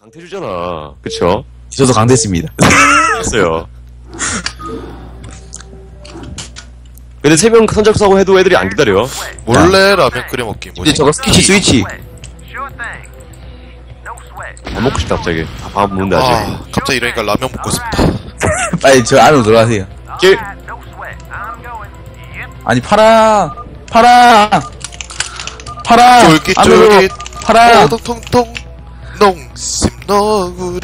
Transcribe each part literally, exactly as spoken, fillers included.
강태주잖아. 그쵸? 저도 강됐습니다. 했어요. 근데 세 명 선착순하고 해도 애들이 안 기다려. 몰래 라면 끓여 먹기 근데 뭐지? 저거 스위치 스위치. 밥 먹고 싶다 갑자기. 아, 밥 먹는다 아직. 아 갑자기 이러니까 라면 먹고 싶다. 빨리 저 안으로 들어가세요. 길. 아니 파랑 파랑 파랑 안으로 쫄깃쫄깃 파랑. 오동통통 농심 너구리.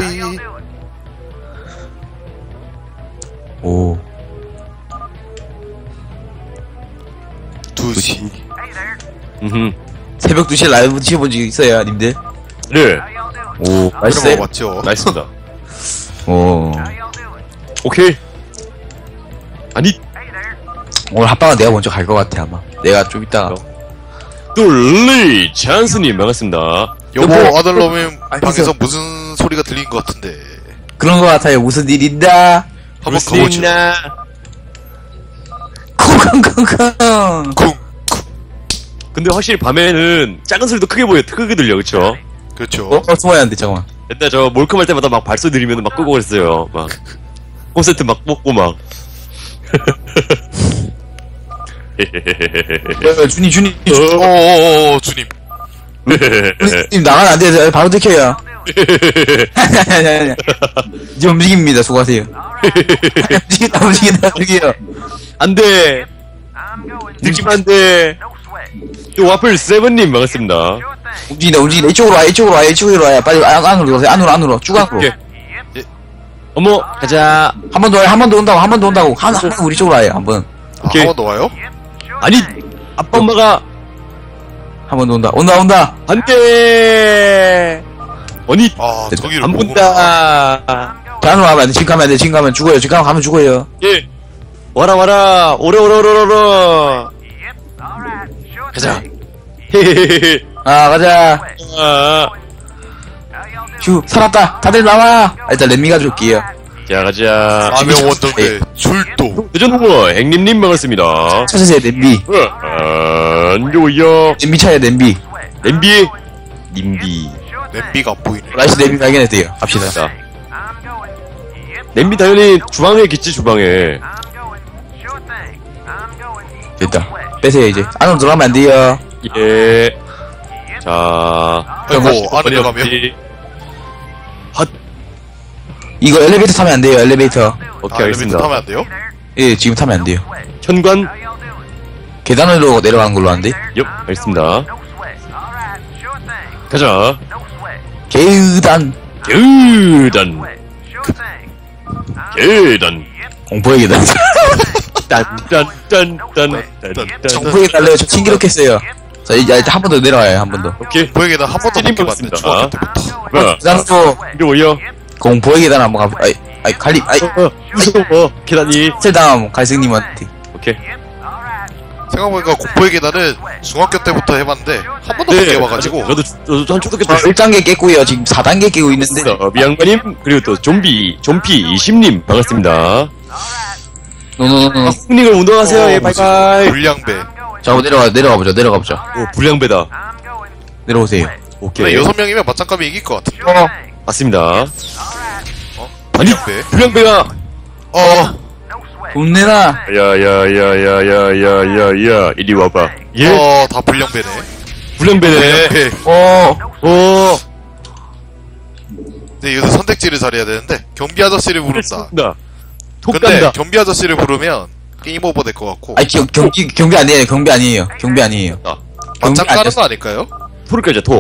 오 두시. 음흠. 새벽 두 시에 라이브 드셔본 적 있어요, 님들? 네. 오 이런 맛있어요? 거 맞죠? 나이스입니다. 오 오케이. 아니, 오늘 합방은 내가 먼저 갈 것 같아 아마. 내가 좀 이따가. 뚫리 찬스님 반갑습니다. 여보 여보, 아들놈의 아니, 방에서 무슨- 무슨 소리가 들린 것 같은데 그런 것 같아요. 무슨 일 있나? 한번 무슨 가보죠. 일이나. 쿵쿵쿵쿵. 쿵. 근데 확실히 밤에는 작은 소리도 크게 보여, 크게 들려, 그쵸? 그렇죠. 어? 어 숨어야 하는데 잠깐만. 옛날 저 몰컴 할 때마다 막 발소 들이면 막 끄고 그랬어요. 막 콘센트 막 뽑고 막. 어, 주님 주님 주님 어어어 주님. 주님 나가면 안 돼요. 바로 들켜요. 이제 움직입니다. 수고하세요. 움직인다 움직인다 움직여. 안 돼. 느낌 안 돼. 또 와플 세븐님 반갑습니다. 움직인다 움직인다. 이쪽으로 와 이쪽으로 와 이쪽으로 와요. 빨리 안, 안으로 들어가세요. 안으로 안으로 쭉 안으로. 오케이. 어머, 가자. 한 번 더 와요. 한 번 더 온다고 한 번 더 온다고. 한 한 번 우리 쪽으로 와요. 한 번. 아, 오케이. 한 번 더 와요? 아니, 아빠 엄마가 한 번 더 온다. 온다 온다. 안 돼. 아니, 아 저기를 안 보구나. 본다. 자, 안으로 와봐. 지금 가면 안 돼. 지금 가면 죽어요. 지금 가면 죽어요. 예. 와라 와라. 오래 오래 오래 오래. 가자. 헤헤헤헤. 아 가자. 아, 휴 살았다. 다들 나와. 아, 일단 렛미 가져올게요. 자 가자. 라면 원정대 출동. 대전 후보 행님님 반갑습니다. 찾으세요. 냄비. 안 좋아요. 냄비 차요. 냄비. 냄비. 님비. 냄비가 안 보이네. 라이스 냄비 발견했대요. 갑시다. 자. 냄비 당연히 주방에 있겠지 주방에. 됐다. 빼세요 이제. 안으로 들어가면 안 돼요. 예. 자. 아이고 안 들어가면. 핫. 이거 엘리베이터 타면 안 돼요. 엘리베이터. 오케이 아, 엘리베이터 알겠습니다. 타면 안 돼요? 예 지금 타면 안 돼요. 현관. 계단으로 내려가는 걸로 하는데. 옆. 알겠습니다. 가자. 계단. 계단. 계단. 공포의 계단. 딴딴딴딴딴딴. 공포의 계단 저 신기록했어요. 자 이제 한 번 더 내려와요. 한 번 더. 오케이. 보이게는 한 번도 찌님 못 해봤네. 반갑습니다. 중학교 때부터. 뭐야? 계단으로 이리 오요. 공포의 계단 한번 가. 아이 아이 갈리. 아이 어, 무서워. 계단이. 셀당 갈색님한테. 오케이. 생각해보니까 공포의 계단은 중학교 때부터 해봤는데 한 번도 못 해봐가지고. 저도 저도 한 초등학교 저 때 일 단계 깼고요. 지금 사 단계 깨고 있는데. 어, 미양마님 그리고 또 좀비 좀비 이십님 반갑습니다. 노노노노. 닝을 운동하세요. 어, 예, 뭐지? 바이바이. 불량배. 자, 한번 내려가 내려가 보자. 내려가 보자. 오, 불량배다. 내려오세요. 오케이. 근데 여섯 명이면 맞짱감이 이길 것 같은데. 어. 맞습니다. 어? 아니, 불량배. 불량배가. 어. 돈 내놔. 야야야야야야야야 이리 와봐. 예. 어, 다 불량배네. 불량배네. 불량배. 어. 어. 근데 여기서 선택지를 잘해야 되는데 경비 아저씨를 부른다. 나. 톡 근데 간다. 경비 아저씨를 부르면 게임 오버 될 것 같고. 아니 경, 경기 경비 아니에요. 경비 아니에요. 경비 아니에요. 맞짱 까는 아니었어. 거 아닐까요? 토를 까자 토.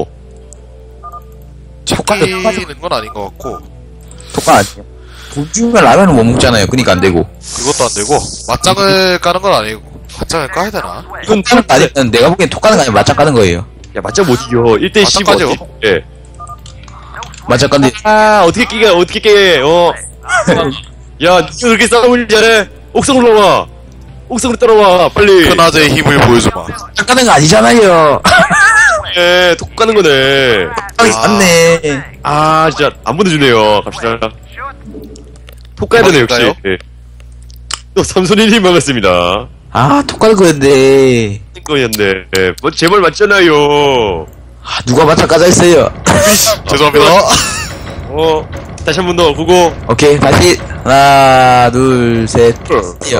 잡히는 건 아닌 것 같고. 똑같 아니에요. 돈 주면 라면은 못 먹잖아요. 그러니까 안 되고. 그것도 안 되고 맞짱을 까는 건 아니고. 맞짱을 까야 되나? 이건 까는 거 아니면 내가 보기엔 톡 까는 거 아니면 맞짱 까는 거예요. 야 맞짱 못 이겨. 일 대 십 맞짱 어디? 예. 맞짱 까는데 아 어떻게 깨게 어떻게 깨? 어. 야 니가 그렇게 싸움을 잘해? 옥상 올라와. 옥상으로 따라와 빨리. 큰아재의 힘을 보여주마. 맞짱 까는 거 아니잖아요. 예, 톡 가는 거네. 아, 맞네. 아 진짜 안 보내주네요. 갑시다. 톡 가야 되네 역시. 맞을까요? 예. 또 삼손이님 반갑습니다. 아, 톡 까는 거였네. 거였네. 예, 뭐 제발 맞잖아요. 아, 누가 맞짱 까자 했어요. 죄송합니다. 어, 다시 한 번 더 보고. 오케이, 다시. 하나, 둘, 셋. 뛰어.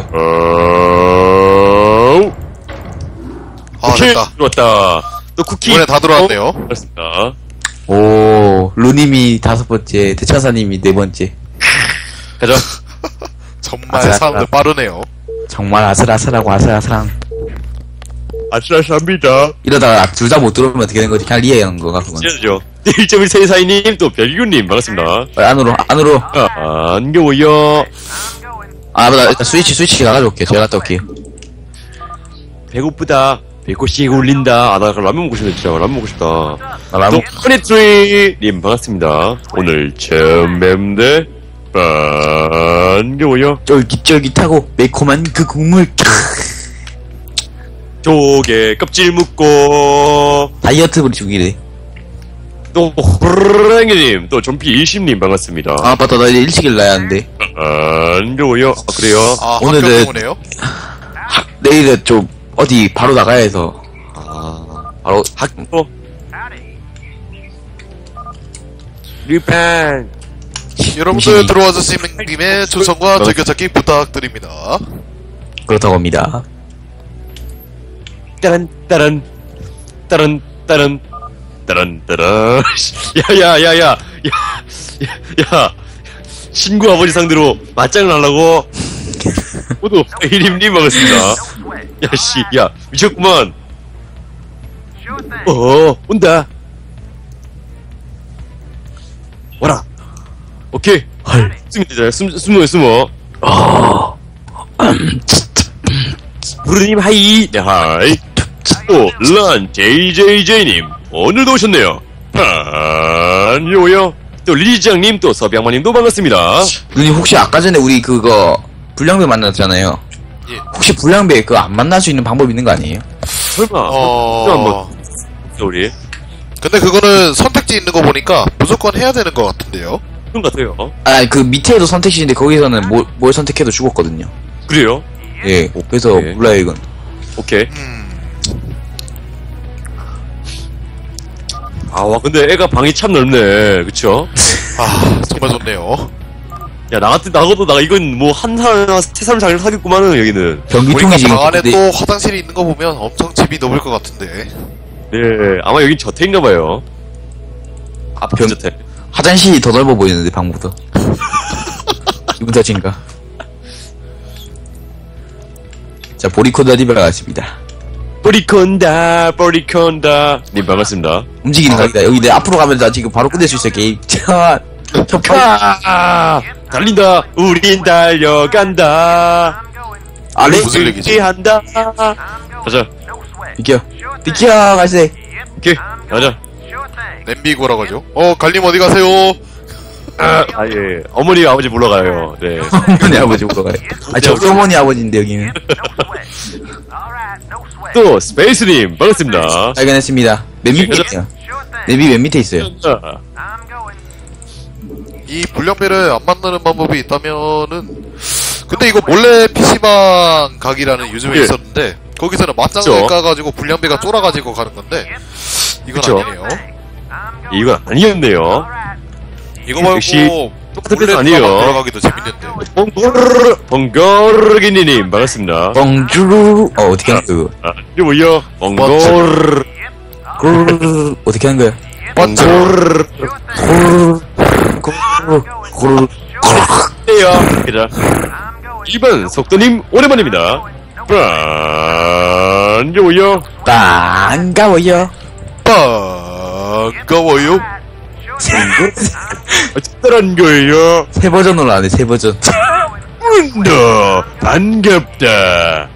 어, 아, 오케이. 됐다. 들어왔다. 또 쿠키. 이번에 다 들어왔네요. 그렇습니다. 오, 루님이 다섯 번째, 대천사님이 네 번째. 가자. 정말 아슬아슬. 사람들 빠르네요. 정말 아슬아슬하고 아슬아슬한. 아슬아슬합니다. 이러다가 둘 다 못 들어오면 어떻게 되는 거지? 그냥 리에한 거가, 그건. 진짜죠. 일 점 일 세이사이님, 또 별규님, 반갑습니다. 어, 안으로, 안으로. 아, 안겨워요. 아, 맞다. 일단 스위치, 스위치 나가져 올게요. 제가 갔다 올게요. 배고프다. 배꼽씩 울린다. 아, 나 라면 먹고 싶네, 진짜. 라면 먹고 싶다. 나 라면, 또, 허니트리님, 반갑습니다. 오늘 처음 뵙는데, 반겨워요. 쫄깃쫄깃하고 매콤한 그 국물. 조개 껍질 묶고, 다이어트 부리 죽이래. 또, 호랑이님, 또, 좀비 일십님, 반갑습니다. 아, 맞다. 나 이제 일찍 일어나야 하는데. 반겨워요. 아, 그래요? 아, 오늘은- 학교 때문에요? 내일은 좀, 어디, 바로 나가야 해서. 아, 바로, 학교. 리판. 여러분들 음식이- 들어와 주시는 김에 추천과 즐겨찾기 부탁드립니다. 그렇다고 합니다. 따란, 따란, 따란, 따란, 따란, 따란. 야, 야, 야, 야, 야, 야, 야. 친구 아버지 상대로 맞짱을 하려고. 모두, 이림님 반갑습니다. 야, 씨, 야, 미쳤구만. 어, 온다. 와라. 오케이. 헐. 숨기자, 숨, 숨어, 숨어. 부르님 하이. 네, 하이. 또, 란, 제이제이제이님. 오늘도 오셨네요. 안녕요. 또, 리지장님, 또, 서병만님도 반갑습니다. 누님 혹시 아까 전에 우리 그거, 불량배 만났잖아요. 예. 혹시 불량배 그거 안 만날 수 있는 방법 있는 거 아니에요? 설마. 어... 한번, 우리. 근데 그거는 선택지 있는 거 보니까 무조건 해야 되는 것 같은데요? 그런 것 같아요. 아, 그 밑에도 선택지인데 거기서는 뭘, 뭘 선택해도 죽었거든요. 그래요? 예. 그래서 오케이. 몰라요, 이건. 오케이. 음... 아, 와, 근데 애가 방이 참 넓네. 그쵸? 아, 정말 좋네요. 야, 나 같은, 나가도 나, 이건 뭐, 한 사람, 세 사람 잘 사겠구만은, 여기는. 변기통이 보니까 지금. 방 안에 근데 또 화장실이 있는 거 보면 엄청 집이 넓을 것 같은데. 네, 아마 여긴 저택인가봐요. 아, 변- 저택. 화장실이 더 넓어 보이는데, 방보다. 기분 탓인가? 자, 보리코드 어디로 가십니다. 뿌리콘다, 뿌리콘다. 님, 반갑습니다. 움직이는 각이다. 여기 내 앞으로 가면 나 지금 바로 끝낼 수 있어, 게임. 자, 아, 달린다. 우린 달려간다. 아, 레, 무슨 얘기지? 한다. 가자. 비켜. 비켜, 갈색. 오케이. 가자. 냄비고라고 하죠. 어, 갈림 어디 가세요? 아, 예. 어머니, 아버지 불러가요. 네. 어머니 아버지 보러 가요. 아, 저 어머니 아버지인데, 여기는. 또, 스페이스님, 반갑습니다. 발견했습니다. 맨 밑에 있어요. 내비 맨 밑에 있어요. 자, 이 불량배를 안 만드는 방법이 있다면은 근데 이거 몰래 피시방 각이라는 요즘에 예. 있었는데 거기서는 맞짱을 그쵸. 까가지고 불량배가 쫄아가지고 가는 건데 이건 그쵸. 아니네요. 이건 아니었네요. 이거 말고 역시 똑같은 몰래 패스 아니에요. 들어가- 들어가기도 재밌는데. 번거르르, 번거르기니님, 반갑습니다. 뻥주르. 어, 어떻게 하는 거야, 아, 이거 뭐요? 번거르르, 그거. 어떻게 하는 거야? 번거르르, 고르르. 에요. 그자. 일 번 속도님, 오랜만입니다. 반겨워요. 반가워요. 반가워요. 어쩌란 거예요? 새 버전으로 하네, 새 버전. 너 반갑다.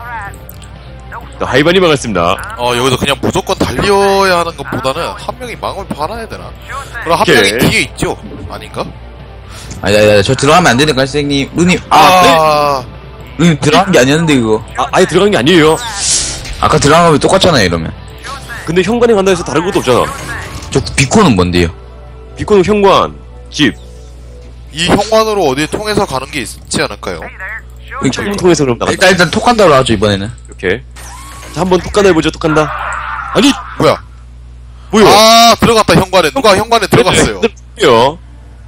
또 하이바니 반갑습니다. 어 여기서 그냥 무조건 달려야 하는 것보다는 한 명이 망을 팔아야 되나? 그럼 한 오케이. 명이 뒤에 있죠? 아닌가? 아니, 아니, 아니, 저 들어가면 안 되는 거야, 선생님. 누님, 아, 아, 누님 들어간 게 아니었는데, 그거. 아, 아예 들어간 게 아니에요. 아까 들어간 거면 똑같잖아요, 이러면. 근데 현관에 간다 해서 다른 것도 없잖아. 저 비코는 뭔데요? 비코는 현관, 집. 이 현관으로 어디 통해서 가는 게 있지 않을까요? 그러니까. 통해서 그럼 나간다. 일단, 일단 톡 한다로 하죠, 이번에는. 이렇게. 자, 한번 톡간다 해보죠, 톡간다. 아니, 뭐야? 뭐요? 아 들어갔다 현관에 누가 현관에 들어갔어요. 요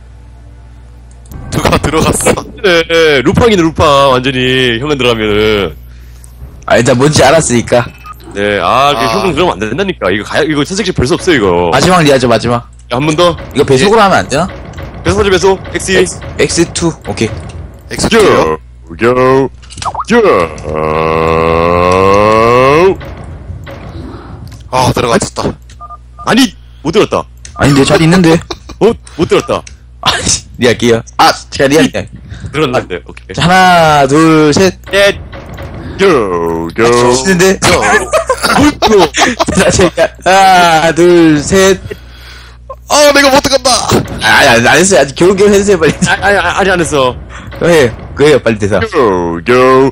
들어갔어. 네, 루팡이네, 루팡. 완전히. 형은 들어가면은. 아, 일단 뭔지 알았으니까. 네, 아, 그 아. 형은 그러면 안 된다니까. 이거 가, 이거 선택지 별 수 없어, 이거. 마지막 리하죠, 마지막. 한 번 더. 이거 배속으로 하면 안 되나? 배속 하지, 배속. 엑스. X, 엑스2. 오케이. 엑스큐요? 요, 요, 요. 아, 들어갔었다. 아니, 못 들었다. 아닌데, 잘 있는데. 어, 못 들었다. 아, 리할게요. 아, 제가 리할게요. 들었는데, 오케이. 자, 하나, 둘, 셋. 넷, 요, 요. 치는데. 자, 제가. 하나, 둘, 셋. 아, 내가 못 들어간다. 아, 아니, 안 했어요. 아직 겨우겨우 해주세요, 빨리. 아, 아니, 아니, 아직 안 했어. 해. 그래요, 빨리 대사. 요, 요,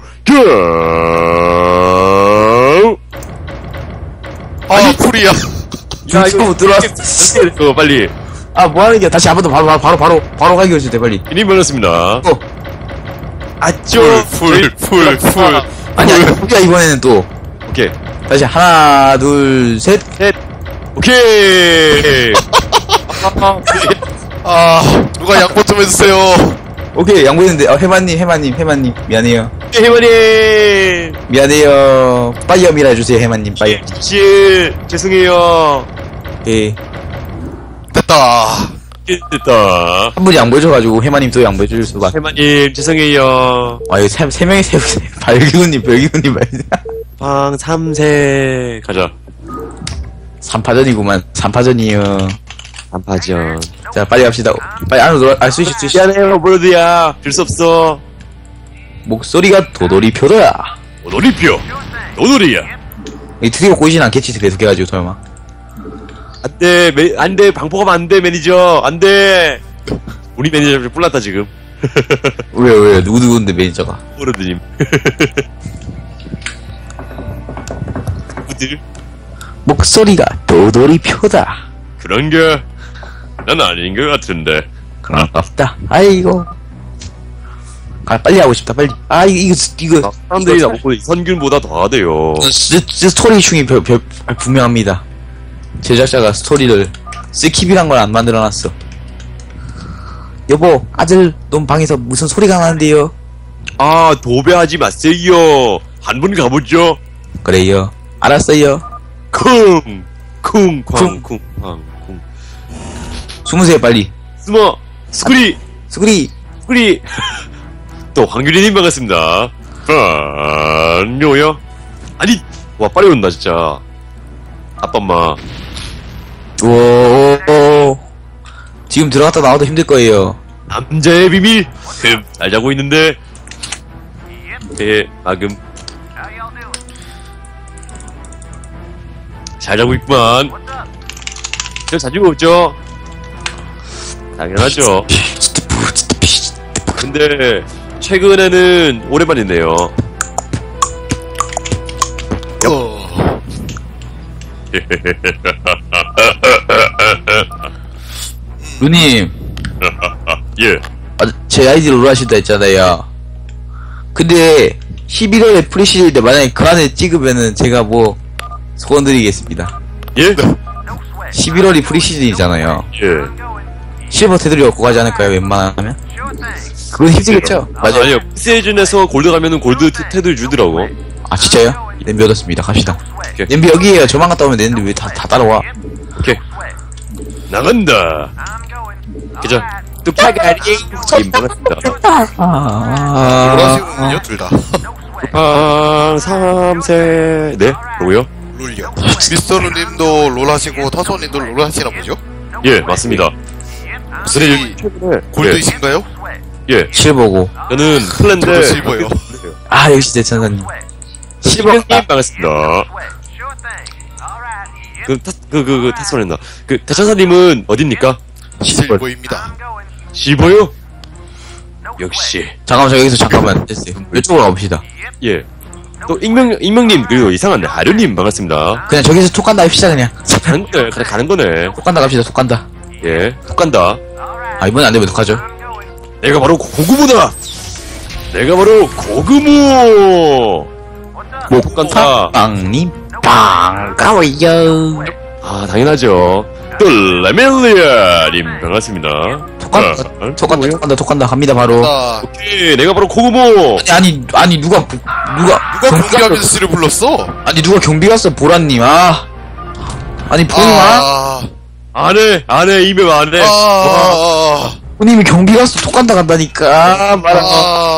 요. 아, 풀이야. 야, 이거 못 들어왔어. 이거 빨리. 아, 뭐 하는 게 다시 한 번 더 바로, 바로, 바로, 바로, 바로 가기 해주세요, 빨리. 이미 멀었습니다. 어. 아쪼. 풀, 풀, 풀, 풀. 아니, 아니, 우리가 이번에는 또. 오케이. 다시 하나, 둘, 셋. 셋. 오케이. 아, 아, 누가 양보 좀 해주세요. 오케이, 양보했는데, 어, 해마님, 해마님, 해마님. 미안해요. 해머님. 미안해요. 빠이엄이라 해주세요, 해마님, 빠이엄. 씨, 죄송해요. 예. 됐다. 됐다. 한 분이 양보해줘가지고, 해마님 또 양보해줄 수가. 해머님, 죄송해요. 아, 이거 세, 세 명이 세, 발기훈님, 별기훈님, 말 방 삼 세. 가자. 삼파전이구만, 삼파전이요. 단파전. 자, 빨리 갑시다. 빨리 안으로 들어, 아, 스위치, 스위치. 미안해요, 브로드야. 줄 수 없어. 목소리가 도돌이 표더라. 놀이표. 노놀이야. 이 드디어 꼬이진 않겠지, 계속해가지고, 설마. 안 돼, 매, 안 돼, 방포가면 안 돼, 매니저. 안 돼. 우리 매니저 좀 뿔났다, 지금. 왜요, 왜요? 누구, 누구인데, 매니저가. 브로드님. 누구들? 목소리가 도돌이 표다. 그런 게, 난 아닌 것 같은데. 아깝다. 아이고. 아, 빨리 하고 싶다, 빨리. 아, 이거, 이거, 이거. 사람들이 이거 나보고 선균보다 더하대요. 스, 스, 스토리 충이 별, 별, 아, 분명합니다. 제작자가 스토리를 스킵이란 걸 안 만들어놨어. 여보, 아들, 넌 방에서 무슨 소리가 나는데요? 아, 도배하지 마세요. 한 번 가보죠. 그래요. 알았어요. 쿵, 쿵, 쾅, 쿵, 쾅, 쿵. 숨으세요, 빨리. 스모, 스쿠리, 스구리. 스쿠리. 또 황규리님 반갑습니다. 안녕요. 아니, 와 빨리 온다 진짜. 아빠 엄마. 오, 지금 들어갔다 나와도 힘들 거예요. 남자의 비밀. 흠, 잘 자고 있는데. 예, 마금. 잘 자고 있구만. 저 자주 먹죠? 당연하죠. 근데 최근에는 오랜만이네요. 어. 누님, 예. 아, 제 아이디로 롤 하신다 했잖아요. 근데 십일월에 프리시즌인데 만약에 그 안에 찍으면은 제가 뭐 소원 드리겠습니다. 예? 십일월이 프리시즌이잖아요. 예. 실버 테두리 얻고 가지 않을까요, 웬만하면? 그건 힘들겠죠? 맞아요. 아니요. 시즌에서 골드 가면은 골드 테- 테드 주더라고. 아, 진짜요? 냄비 얻었습니다. 갑시다. 오케이. 냄비 여기에요. 저만 갔다 오면 되는데 왜 다, 다 따라와? 오케이. 나간다. 그죠? 뚝타가리. 님 반갑습니다. 아, 롤하시군요, 둘 다. 방 삼 세. 네? 뭐고요? 롤요. 미스터루님도 롤하시고 타소님도 롤하시나 보죠? 예, 맞습니다. 혹시 최근에 골드이신가요? 예, 예. 실버고. 저는 플랜데 저도 실버요. 아, 역시 대천사님. 시버님 반갑습니다. 그, 타, 그, 그, 그, 타소했나. 그, 대천사님은 어딥니까? 실버입니다. 시버요? 역시. 잠깐만, 저 여기서 잠깐만. 됐어요. 이쪽으로 가봅시다. 예. 또, 익명, 익명님, 그리고 이상한데, 하류님 반갑습니다. 그냥 저기서 톡 간다 합시다, 그냥. 가는 거네, 그래, 가는 거네. 톡 간다 갑시다, 톡 간다. 예, 톡 간다. 아, 이번엔 안 되면 어떡하죠? 내가 바로 고구모다! 내가 바로 고구모! 뭐, 톡 간다. 빵님, 반가워요. 아, 당연하죠. 또, 레멜리아님 반갑습니다. 톡 간다, 톡 간다, 톡 간다, 톡 간다, 갑니다, 바로. 나 오케이, 내가 바로 코구모. 아니, 아니, 아니, 누가, 누가, 누가 경비 공개하면서 갔어? 씨를 불렀어? 아니, 누가 경비 갔어, 보라님, 아. 아니, 보이마? 아, 안 해, 안 해, 이명 안 해. 아, 아, 보님이 경비 갔어, 톡 간다 간다니까. 아, 말아. 아,